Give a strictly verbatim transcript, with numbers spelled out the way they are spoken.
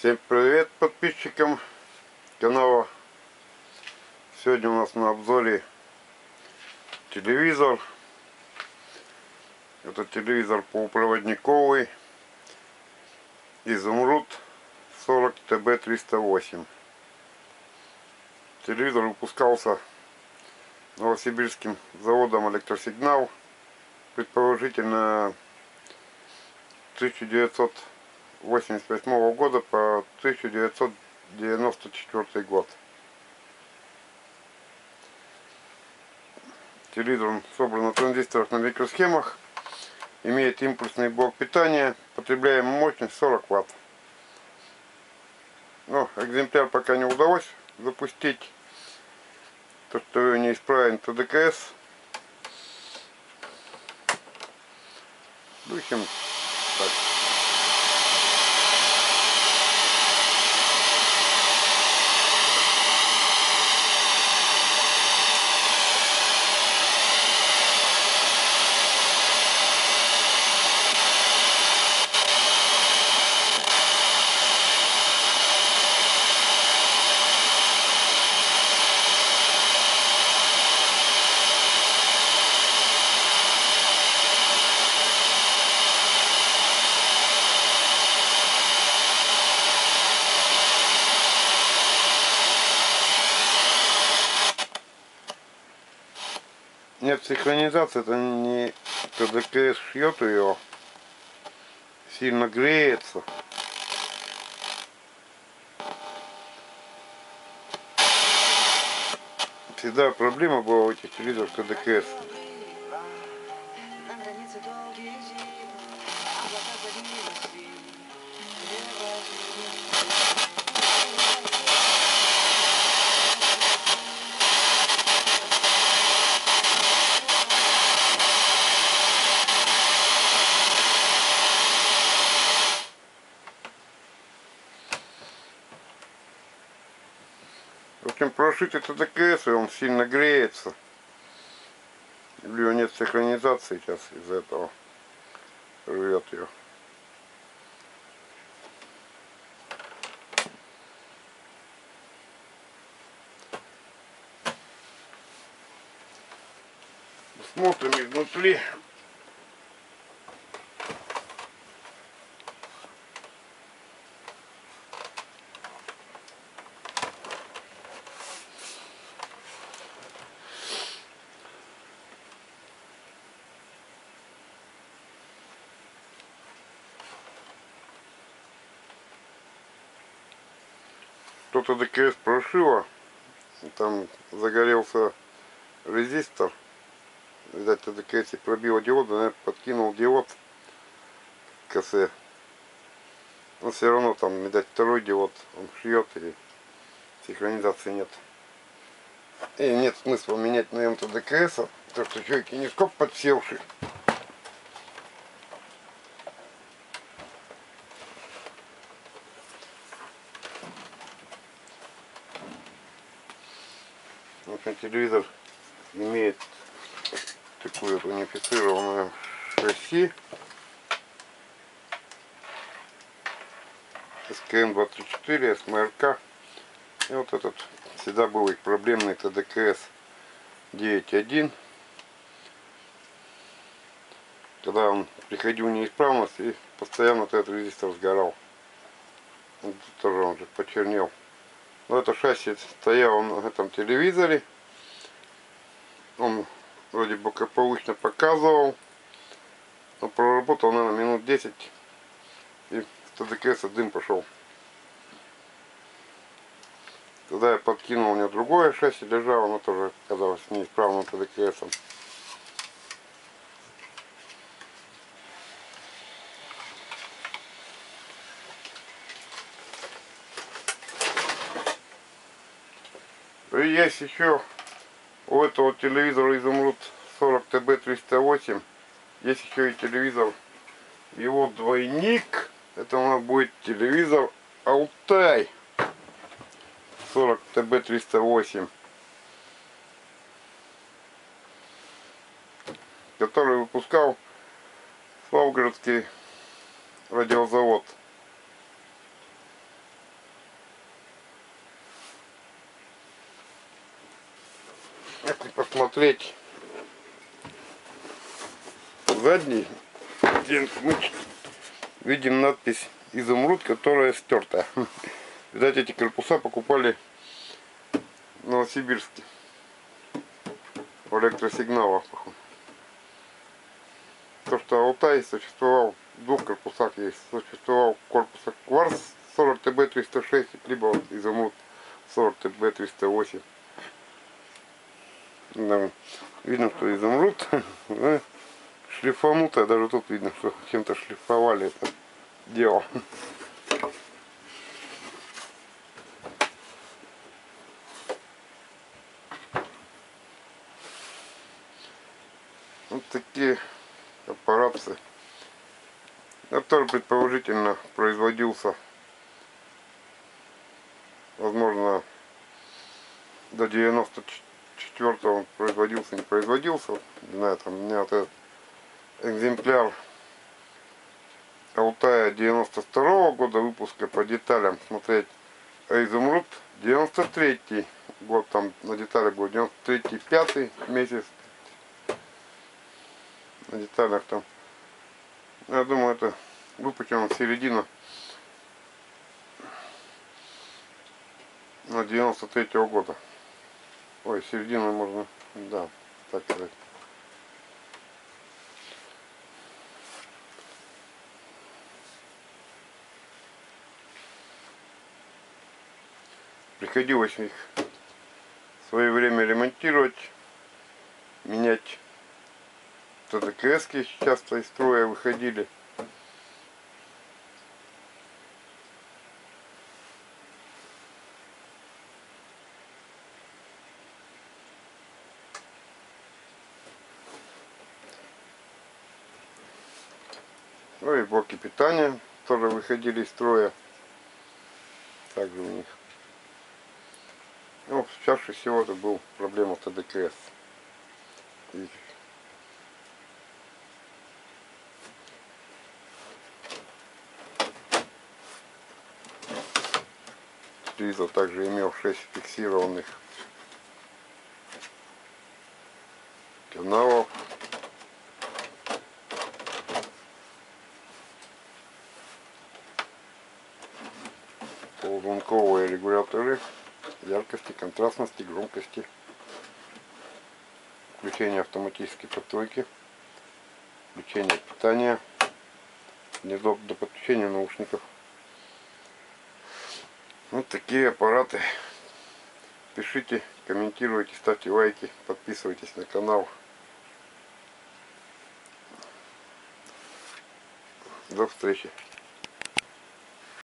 Всем привет подписчикам канала. Сегодня у нас на обзоре телевизор. Это телевизор полупроводниковый Изумруд сорок тэ бэ триста восемь. Телевизор выпускался новосибирским заводом Электросигнал, предположительно тысяча девятьсот восемьдесят восьмого года по тысяча девятьсот девяносто четвёртый год. Телевизор собран на транзисторах на микросхемах, имеет импульсный блок питания, потребляемая мощность сорок ватт. Но экземпляр пока не удалось запустить, то что не исправен тэ дэ ка эс. В общем, так. Нет синхронизации, это не тэ дэ ка эс шьет ее, сильно греется. Всегда проблема была у этих телевизоров тэ дэ ка эс. В общем, прошитый тэ дэ ка эс, и он сильно греется. У него нет синхронизации сейчас, из-за этого рвет ее. Смотрим изнутри. То тэ дэ ка эс прошило, там загорелся резистор. Видать, тэ дэ ка эс пробило диод, наверное, подкинул диод к косе. Но все равно там, видать, второй диод он шьет, и синхронизации нет. И нет смысла менять на эм тэ дэ ка эс, потому что еще и кинескоп подсевший. В общем, телевизор имеет такую вот унифицированную шасси эс ка эм двадцать четыре, эс эм эр ка. И вот этот всегда был их проблемный тэ дэ ка эс девять один. Когда он приходил в неисправность, и постоянно этот резистор сгорал. Вот тоже он же почернел. Но это шасси стояло на этом телевизоре. Он вроде бы благополучно показывал. Но проработал, наверное, минут десять. И в тэ дэ ка эс дым пошел. Тогда я подкинул, у него другое шасси лежало, оно тоже оказалось неисправным тэ дэ ка эсом. И есть еще у этого телевизора Изумруд сорок тэ бэ триста восемь. Есть еще и телевизор, его двойник. Это у нас будет телевизор Алтай сорок тэ бэ триста восемь, который выпускал Славгородский радиозавод. посмотреть задний, где мы видим надпись «Изумруд», которая стерта. Видать, эти корпуса покупали в Новосибирске в электросигналах. То, что Алтай существовал в двух корпусах, есть существовал корпус Кварц сорок тэ бэ триста шесть, либо вот Изумруд сорок тэ бэ триста восемь. Да, видно, что Изумруд шлифанутая, даже тут видно, что чем-то шлифовали это дело. Вот такие аппараты, который предположительно производился, возможно, до девяносто четвёртого он производился, не производился. Не знаю, там у меня вот этот экземпляр Алтая девяносто второго года выпуска по деталям смотреть, а Изумруд девяносто третий год, там на деталях был девяносто третий, пятый месяц, на деталях там. Я думаю, это выпущено середина на девяносто третьего года. Ой, середина можно, да, так сказать. Приходилось их в свое время ремонтировать, менять. тэ дэ ка эски часто из строя выходили. Ну и блоки питания тоже выходили из строя. Также у них. Ну, чаще всего это был проблема тэ дэ ка эс. И телевизор также имел шесть фиксированных каналов. Полузвуковые регуляторы яркости, контрастности, громкости, включение автоматической подстройки, включение питания, гнездо до подключения наушников. Вот такие аппараты. Пишите, комментируйте, ставьте лайки, подписывайтесь на канал. До встречи.